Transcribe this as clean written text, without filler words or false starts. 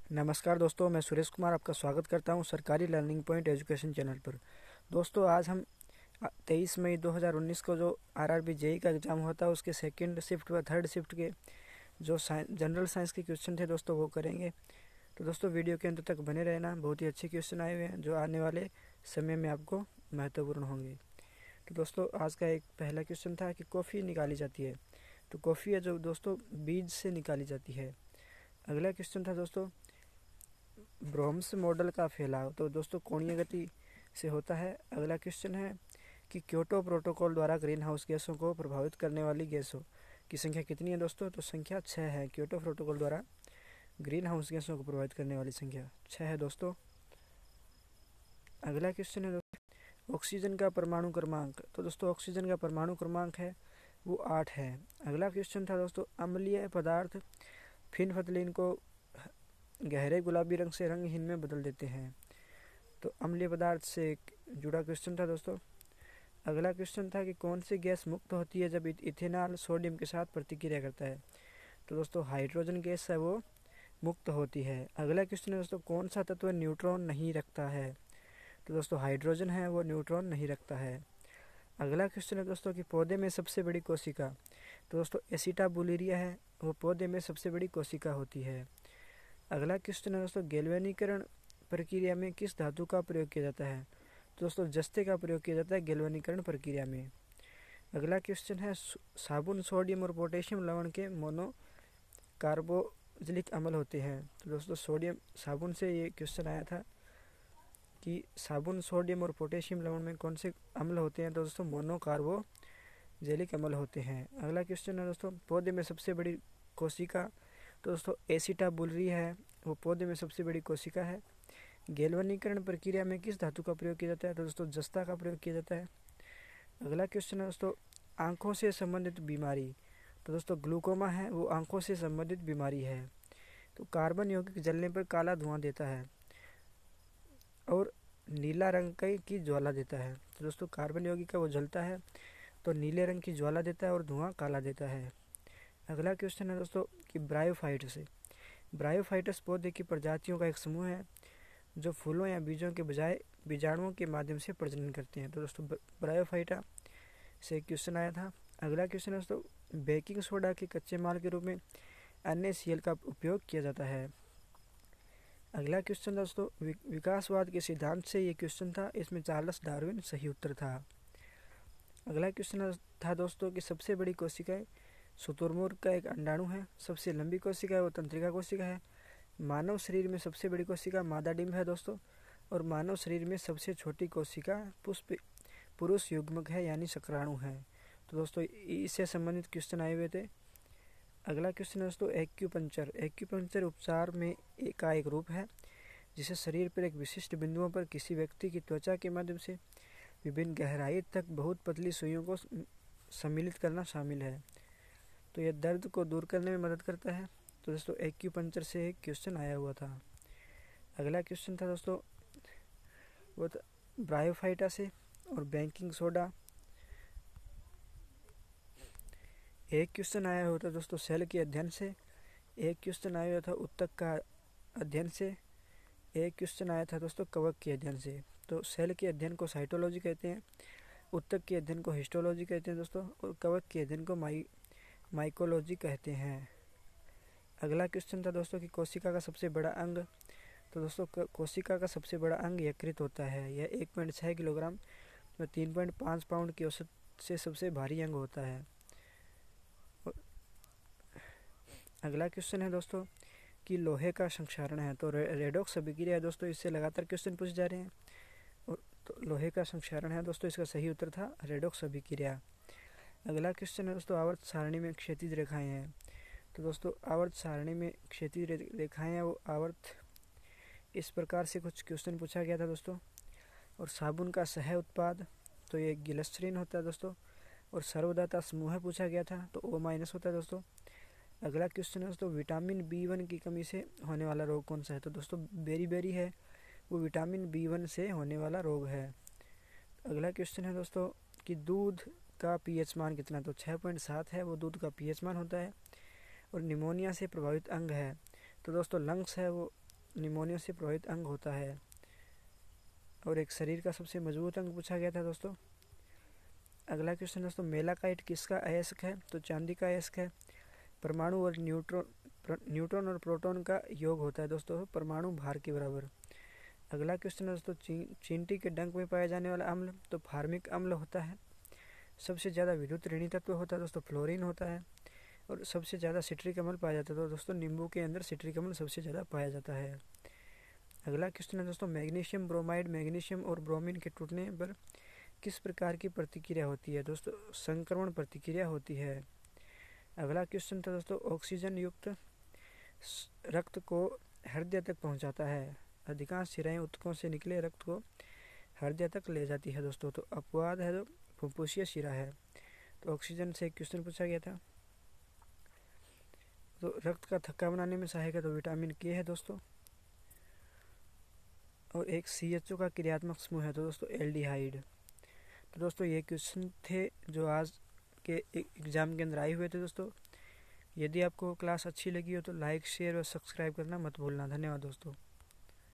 नमस्कार दोस्तों, मैं सुरेश कुमार आपका स्वागत करता हूं सरकारी लर्निंग पॉइंट एजुकेशन चैनल पर। दोस्तों, आज हम 23 मई 2019 को जो आरआरबी जेई का एग्ज़ाम हुआ था उसके सेकंड शिफ्ट व थर्ड शिफ्ट के जो जनरल साइंस के क्वेश्चन थे दोस्तों वो करेंगे। तो दोस्तों वीडियो के अंत तक बने रहना, बहुत ही अच्छे क्वेश्चन आए हुए हैं जो आने वाले समय में आपको महत्वपूर्ण होंगे। तो दोस्तों आज का एक पहला क्वेश्चन था कि कॉफ़ी निकाली जाती है, तो कॉफ़ी है जो दोस्तों बीज से निकाली जाती है। अगला क्वेश्चन था दोस्तों ब्रोम्स मॉडल का फैलाव, तो दोस्तों कोणीय गति से होता है। अगला क्वेश्चन है कि क्योटो प्रोटोकॉल द्वारा ग्रीन हाउस गैसों को प्रभावित करने वाली गैसों की संख्या कितनी है दोस्तों, तो संख्या 6 है। क्योटो प्रोटोकॉल द्वारा ग्रीन हाउस गैसों को प्रभावित करने वाली संख्या 6 है दोस्तों। अगला क्वेश्चन है दोस्तों ऑक्सीजन का परमाणु क्रमांक, तो दोस्तों ऑक्सीजन का परमाणु क्रमांक है वो 8 है। अगला क्वेश्चन था दोस्तों अम्लीय पदार्थ फिनफथलीन को गहरे गुलाबी रंग से रंगहीन में बदल देते हैं, तो अम्लीय पदार्थ से जुड़ा क्वेश्चन था दोस्तों। अगला क्वेश्चन था कि कौन सी गैस मुक्त होती है जब इथेनॉल सोडियम के साथ प्रतिक्रिया करता है, तो दोस्तों हाइड्रोजन गैस है वो मुक्त होती है। अगला क्वेश्चन है दोस्तों कौन सा तत्व न्यूट्रॉन नहीं रखता है, तो दोस्तों हाइड्रोजन है वो न्यूट्रॉन नहीं रखता है। अगला क्वेश्चन है दोस्तों कि पौधे में सबसे बड़ी कोशिका, तो दोस्तों एसिटाबुलिरिया है वो पौधे में सबसे बड़ी कोशिका होती है। अगला क्वेश्चन है दोस्तों गैल्वेनीकरण प्रक्रिया में किस धातु का प्रयोग किया जाता है, तो दोस्तों जस्ते का प्रयोग किया जाता है गैल्वेनीकरण प्रक्रिया में। अगला क्वेश्चन है साबुन सोडियम और पोटेशियम लवण के मोनो कार्बोजिलिक अम्ल होते हैं, तो दोस्तों सोडियम साबुन से ये क्वेश्चन आया था कि साबुन सोडियम और पोटेशियम लवण में कौन से अम्ल होते हैं, तो दोस्तों मोनो कार्बोजेलिक अम्ल होते हैं। अगला क्वेश्चन है दोस्तों पौधे में सबसे बड़ी कोशिका, तो दोस्तों एसिटाबुलरी है वो पौधे में सबसे बड़ी कोशिका है। गैल्वेनीकरण प्रक्रिया में किस धातु का प्रयोग किया जाता है, तो दोस्तों जस्ता का प्रयोग किया जाता है। अगला क्वेश्चन है दोस्तों आंखों से संबंधित बीमारी, तो दोस्तों ग्लूकोमा है वो आंखों से संबंधित बीमारी है। तो कार्बन यौगिक जलने पर काला धुआं देता है और नीला रंग की ज्वाला देता है, तो दोस्तों कार्बन यौगिक का वो जलता है तो नीले रंग की ज्वाला देता है और धुआं काला देता है। अगला क्वेश्चन है दोस्तों कि ब्रायोफाइटस पौधे की प्रजातियों का एक समूह है जो फूलों या बीजों के बजाय बीजाणुओं के माध्यम से प्रजनन करते हैं, तो दोस्तों ब्रायोफाइटा से क्वेश्चन आया था। अगला क्वेश्चन है दोस्तों बेकिंग सोडा के कच्चे माल के रूप में NaCl का उपयोग किया जाता है। अगला क्वेश्चन दोस्तों विकासवाद के सिद्धांत से ये क्वेश्चन था, इसमें चार्ल्स डार्विन सही उत्तर था। अगला क्वेश्चन था दोस्तों कि सबसे बड़ी कोशिकाएं शुतुरमुर्ग का एक अंडाणु है, सबसे लंबी कोशिका है वो तंत्रिका कोशिका है। मानव शरीर में सबसे बड़ी कोशिका मादा डिंब है दोस्तों, और मानव शरीर में सबसे छोटी कोशिका पुरुष युग्मक है यानी शुक्राणु है। तो दोस्तों इससे संबंधित क्वेश्चन आए हुए थे। अगला क्वेश्चन है दोस्तों एक्यूपंक्चर उपचार में का एक रूप है जिसे शरीर पर एक विशिष्ट बिंदुओं पर किसी व्यक्ति की त्वचा के माध्यम से विभिन्न गहराई तक बहुत पतली सुइयों को सम्मिलित करना शामिल है, तो यह दर्द को दूर करने में मदद करता है। तो दोस्तों एक्यूपंक्चर से एक क्वेश्चन आया हुआ था। अगला क्वेश्चन था दोस्तों वो ब्रायोफाइटा से और बेकिंग सोडा। एक क्वेश्चन आया हुआ था दोस्तों सेल के अध्ययन से, एक क्वेश्चन आया हुआ था उत्तक का अध्ययन से, एक क्वेश्चन आया था दोस्तों कवक के अध्ययन से। तो सेल के अध्ययन को साइटोलॉजी कहते हैं, उत्तक के अध्ययन को हिस्टोलॉजी कहते हैं दोस्तों, और कवक के अध्ययन को माइकोलॉजी कहते हैं। अगला क्वेश्चन था दोस्तों कि कोशिका का सबसे बड़ा अंग, तो दोस्तों कोशिका का सबसे बड़ा अंग यकृत होता है। यह 1.6 किलोग्राम में 3.5 पाउंड की औसत से सबसे भारी अंग होता है। अगला क्वेश्चन है दोस्तों कि लोहे का संक्षारण है, तो रेडॉक्स अभिक्रिया है दोस्तों, इससे लगातार क्वेश्चन पूछे जा रहे हैं। और तो लोहे का संक्षारण है दोस्तों, इसका सही उत्तर था रेडॉक्स अभिक्रिया। अगला क्वेश्चन है दोस्तों आवर्त सारणी में क्षैतिज रेखाएं हैं, तो दोस्तों आवर्त सारणी में क्षैतिज रेखाएं हैं वो आवर्त इस प्रकार से कुछ क्वेश्चन पूछा गया था दोस्तों। और साबुन का सह उत्पाद, तो ये ग्लिसरीन होता है दोस्तों, और सर्वदाता समूह पूछा गया था तो O- होता है दोस्तों। अगला क्वेश्चन है दोस्तों विटामिन B1 की कमी से होने वाला रोग कौन सा है, तो दोस्तों बेरी है वो विटामिन B1 से होने वाला रोग है। अगला क्वेश्चन है दोस्तों कि दूध का pH मान कितना, तो 6.7 है वो दूध का pH मान होता है। और निमोनिया से प्रभावित अंग है, तो दोस्तों लंग्स है वो निमोनिया से प्रभावित अंग होता है। और एक शरीर का सबसे मजबूत अंग पूछा गया था दोस्तों। अगला क्वेश्चन दोस्तों, मेलाकाइट किसका अयस्क है? तो चांदी का अयस्क है। परमाणु और न्यूट्रॉन और प्रोटॉन का योग होता है दोस्तों परमाणु भार के बराबर। अगला क्वेश्चन है दोस्तों, चींटी के डंक में पाया जाने वाला अम्ल तो फार्मिक अम्ल होता है। सबसे ज़्यादा विद्युत ऋणी तत्व होता है दोस्तों फ्लोरीन होता है। और सबसे ज़्यादा सिट्रिक अम्ल पाया जाता है तो दोस्तों नींबू के अंदर सिट्रिक अम्ल सबसे ज़्यादा पाया जाता है। अगला क्वेश्चन है दोस्तों, मैग्नीशियम ब्रोमाइड, मैग्नीशियम और ब्रोमीन के टूटने पर किस प्रकार की प्रतिक्रिया होती है? दोस्तों संक्रमण प्रतिक्रिया होती है। अगला क्वेश्चन था दोस्तों, ऑक्सीजन युक्त रक्त को हृदय तक पहुंचाता है। अधिकांश शिराएं ऊतकों से निकले रक्त को हृदय तक ले जाती है दोस्तों। तो अपवाद है जो फुफ्फुसीय शिरा है। तो ऑक्सीजन से एक क्वेश्चन पूछा गया था। तो रक्त का थक्का बनाने में सहायक है तो विटामिन के है दोस्तों। और एक CHO का क्रियात्मक समूह है तो दोस्तों एल्डिहाइड। तो दोस्तों ये क्वेश्चन थे जो आज के एग्ज़ाम के अंदर आए हुए थे दोस्तों। यदि आपको क्लास अच्छी लगी हो तो लाइक शेयर और सब्सक्राइब करना मत भूलना। धन्यवाद दोस्तों।